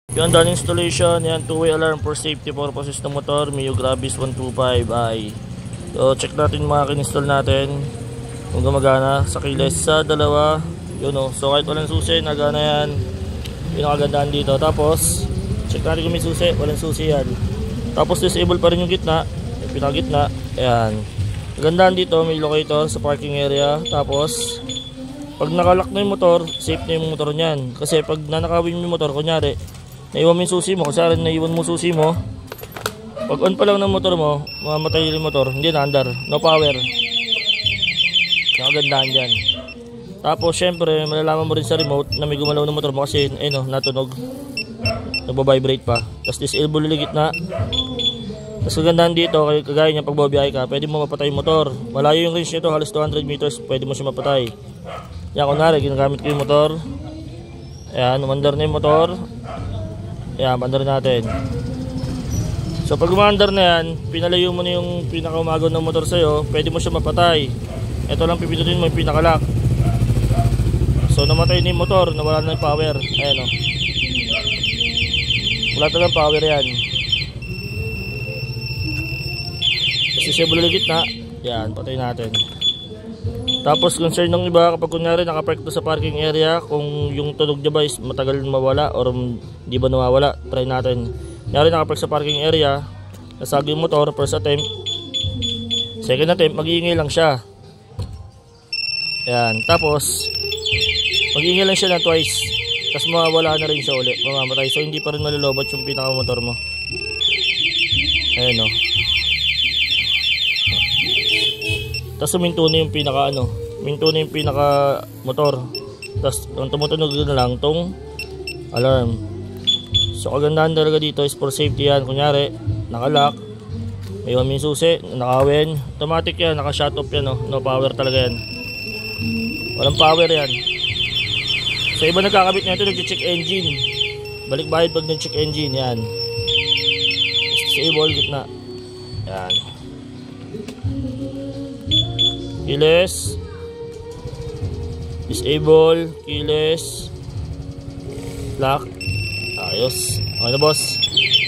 Yan, done installation. Yan, two-way alarm for safety purposes ng motor, Mio Gravis 125i. So check natin mga kin-install natin kung gumagana sa kiles sa dalawa. Yun o, so kahit walang susi, nagana yan. Yun ang kagandahan dito. Tapos check natin kung may susi, walang susi yan. Tapos disable pa rin yung gitna, yung pinagitna. Ayan, kagandahan dito, may locator sa parking area. Tapos pag nakalock na yung motor, safe na yung motor niyan. Kasi pag nanakawin yung motor, kunyari naiwan mo yung susi mo, kasi naiwan mo susi mo, pag on pa lang ng motor mo, mamamatay yung motor, hindi na andar, no power. Nakagandaan dyan. Tapos syempre malalaman mo rin sa remote na may gumalaw ng motor mo kasi ayun, natunog, nagbabibrate pa. Tapos disable ulit gitna. Tapos kagandaan dito, kagaya niya pag babiyahe ka, pwede mo mapatay yung motor. Malayo yung range nito, halos 200 meters, pwede mo siya mapatay. Yan, kunwari ginagamit ko yung motor, ayan, umandar na yung motor. Ayan, mandar natin. So pag umandar na yan, pinalayo mo na yung pinakaumagaw ng motor sa'yo, pwede mo siya mapatay. Ito lang pipindutin mo yung pinakalock. So namatay na yung motor, nawala na yung power. Ayan o, wala talagang power yan. Tapos disable ulit gitna. Yan, patay natin. Tapos concern ng iba, kapag kunyari nakapark to sa parking area, kung yung tunog niya ba is matagal mawala or di ba nawawala, try natin. Kunyari nakapark sa parking area, nasag yung motor, first attempt, second attempt, mag-iingay lang siya. Ayan, tapos mag-iingay lang siya na twice, tapos mawawala na rin siya ulit, mamamatay. So hindi pa rin malulobot yung pinaka-motor mo. Ayan o. Tapos minto na yung pinaka minto na yung pinaka motor. Tapos ang tumutunog na lang tong alarm. So kagandahan talaga dito is for safety yan. Kunyari nakalock, may may susi, nakawin, automatic yan, naka shut off yan, no power talaga yan, walang power yan. So iba nagkakabit na ito, nag-check engine, balik bayad pag nag-check engine. Yan, disable gitna. Yan, keyless, disable, keyless, lock. Ayos. Okay na boss.